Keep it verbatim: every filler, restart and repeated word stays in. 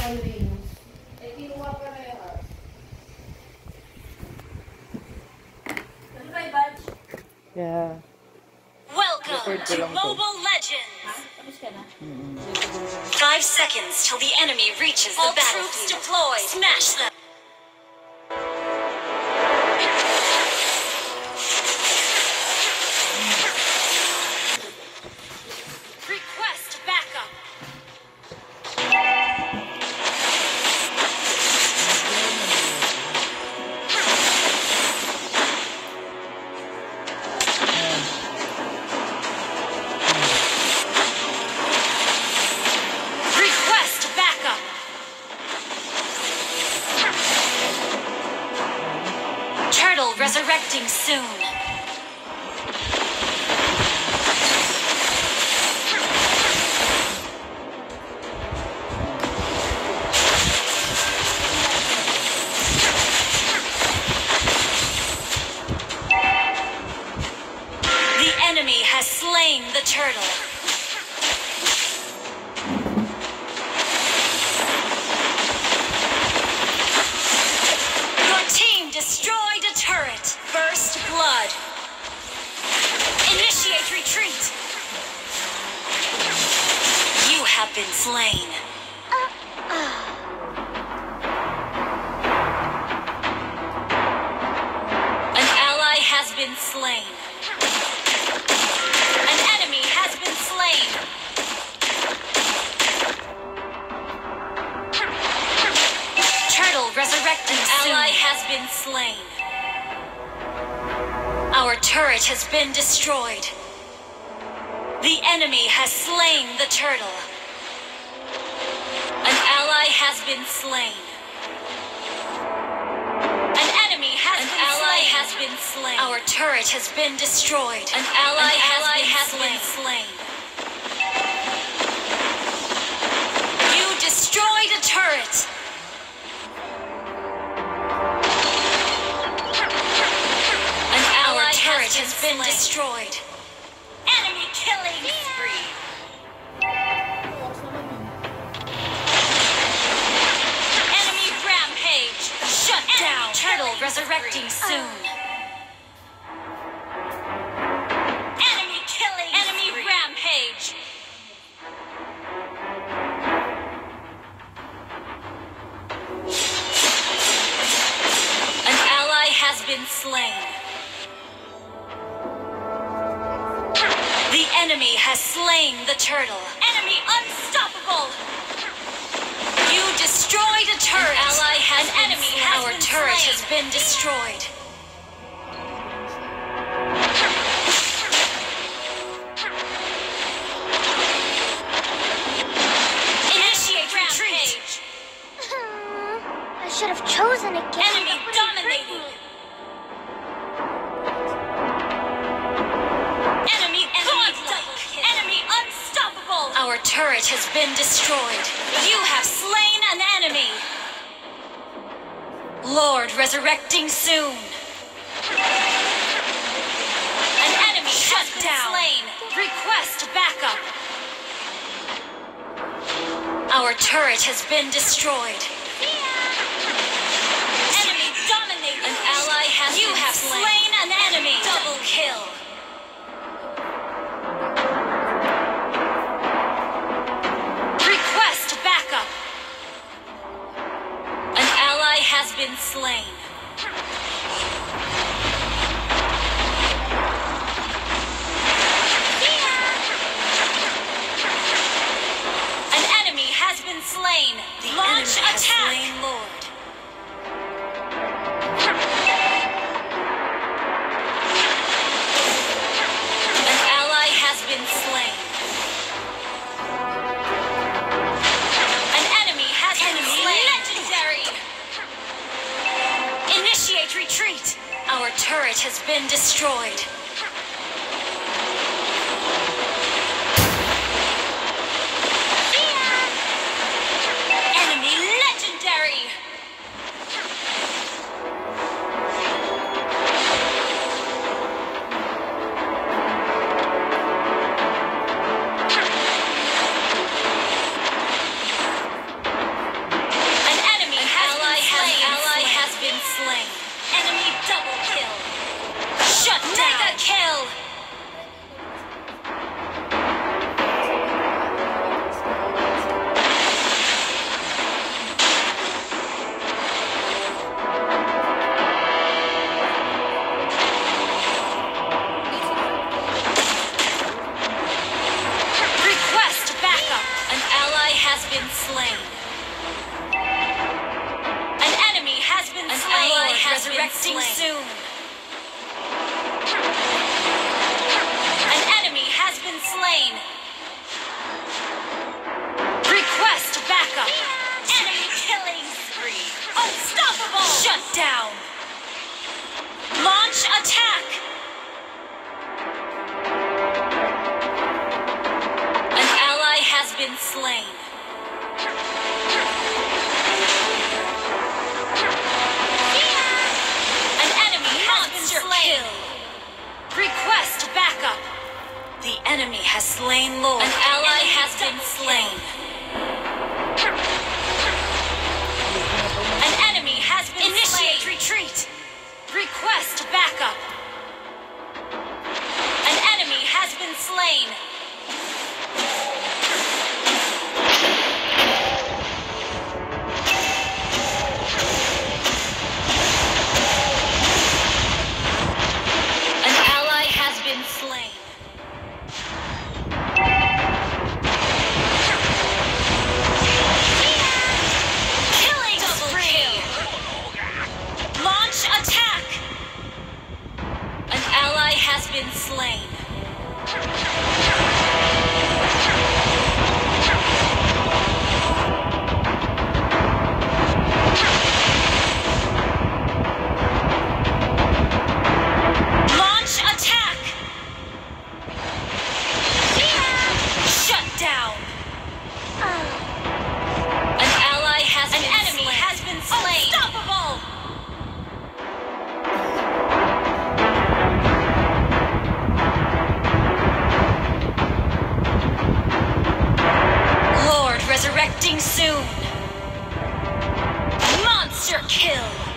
Yeah. Welcome to Mobile Legends! Five seconds till the enemy reaches the battlefield. All troops deployed! Smash them! Request backup! Request backup! Turtle resurrecting soon. The enemy has slain the turtle. Your team destroyed a turret. First blood. Initiate retreat. You have been slain. An ally has been slain. An enemy has been slain. Turtle resurrecting soon. Ally has been slain. Our turret has been destroyed. The enemy has slain the turtle. An ally has been slain. An enemy has An been ally slain. has been slain. Our turret has been destroyed. An ally, An has, ally been, has slain. been slain. You destroyed a turret. An ally Our turret has been, has been destroyed. Enemy killing spree. Enemy rampage. Shut Enemy down. Turtle resurrecting spree. soon. Enemy killing Enemy spree. rampage. An ally has been slain. The enemy has slain the turtle. Enemy unstoppable! You destroyed a turret. An ally has An enemy slain. has Our been turret slain. has been destroyed. Initiate retreat. I should have chosen again. Enemy dominating. Enemy godlike. Enemy unstoppable. Our turret has been destroyed. You have slain an enemy. Lord resurrecting soon. An enemy shut down. Slain. Request backup. Our turret has been destroyed. Enemy dominating. An ally has you been have slain. slain an enemy. Double kill. Request backup. An ally has been slain. An enemy has been slain. The Launch enemy attack. Has slain Lord. An ally has been slain. An enemy has enemy been slain. Legendary. Initiate retreat. Our turret has been destroyed. Enemy legendary. slain. An enemy has been An slain. An ally has resurrecting been slain. soon. An enemy has been slain. Request backup. Enemy killing spree. Unstoppable. Shut down. Launch attack. An ally has been slain. An enemy has been slain. Request backup. The enemy has slain Lord. An ally has been slain. An enemy has been Initiate slain. Retreat. Request backup. An enemy has been slain. An ally has been slain. Has been slain. Launch attack. Shut down. An ally has An been enemy slain. has been slain. Unstoppable. Resurrecting soon. Monster kill.